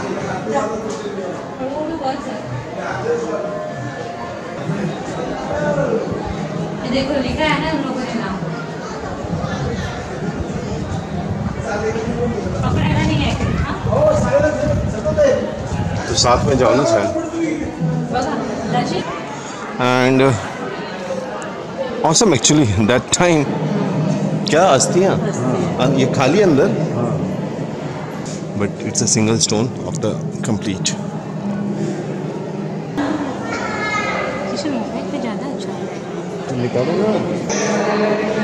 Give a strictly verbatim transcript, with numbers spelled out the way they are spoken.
देखो लिखा है ना उन लोगों ने नाम, पकड़ना नहीं है। तो साथ में जाओ ना शायद। And awesome actually that time. क्या अस्थियाँ ये खाली अंदर, but it's a single stone of the complete. ज़्यादा अच्छा है निकालो ना।